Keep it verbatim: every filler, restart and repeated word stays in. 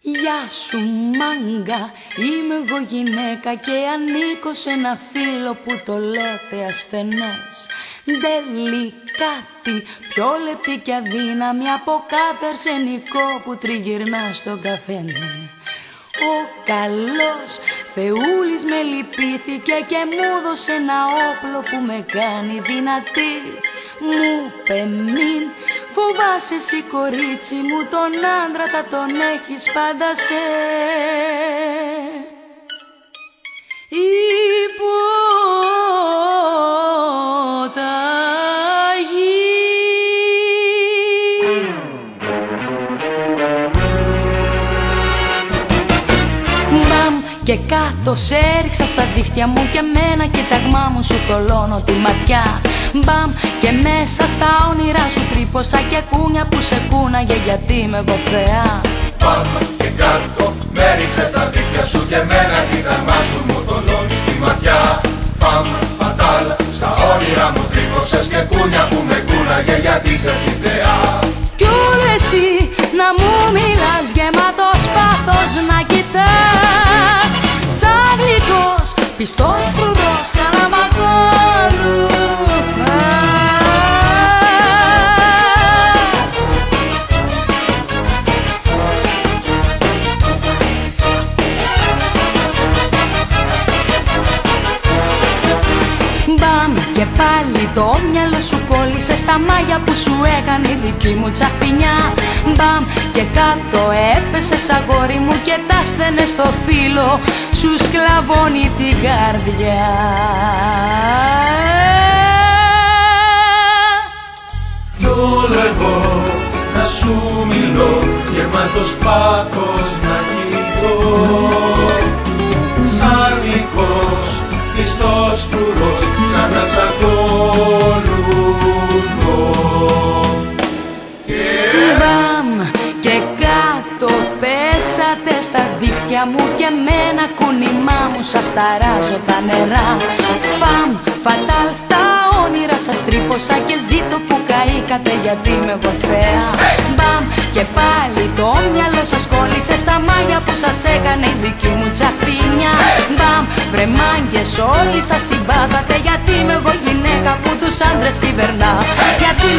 Γεια σου μάγκα, είμαι εγώ γυναίκα και ανήκω σε ένα φίλο που το λέτε ασθενές. Τελικάτι, πιο λεπτή και αδύναμη από κάθε αρσενικό που τριγυρνά στον καφενέ. Ο καλός Θεούλης με λυπήθηκε και μου έδωσε ένα όπλο που με κάνει δυνατή. Μου είπε μην φοβάσαι εσύ κορίτσι μου, τον άντρα θα τον έχεις πάντα σε υποταγή. Μπαμ και κάτω σε έριξα στα δίχτυα μου και με ένα κοίταγμά μου σου θολώνω τη ματιά. Μπαμ και μέσα στα όνειρά σου τρύπωσα και κούνια που σε κούναγε γιατί είμαι εγώ θεά. Μπαμ και κάτω με έριξες στα δίχτυα σου και με ένα κοίταγμά σου μου θολώνεις τη ματιά. Φαμ φατάλ στα όνειρά μου τρύπωσες και κούνια που με κούναγε γιατί είσαι εσύ θεά. Κι όλο εσύ να μου μιλάς γεμάτος πάθος να κοιτάς, σαν γλυκός πιστός φρουρός ξανά μ' ακολουθάς. Μπαμ και πάλι το μυαλό σου κόλλησε στα μάγια που σου έκανε η δική μου τσαχπινιά. Μπαμ και κάτω έπεσες αγόρι μου και τα στενες στο φύλλο σου σκλαβώνει την καρδιά. Κι όλο εγώ να σου μιλώ γεμάτος πάθος να κοιτώ, σαν γλυκός πιστός φρουρός ξανά σ' ακολουθώ. Μπαμ και κάτω πέσατε στα δίχτυα μου και με ένα κουνημά μου σας ταράζω τα νερά. Φαμ φατάλ στα όνειρα σας τρύπωσα και ζήτω που καήκατε γιατί είμαι εγώ θεά. Μπαμ και πάλι το μυαλό σας κόλλησε στα μάγια που σας έκανε η δική μου τσαχπινιά. Μπαμ βρε μάγκες όλοι σας την πάθατε γιατί είμαι εγώ γυναίκα που τους άντρες κυβερνά. Γιατί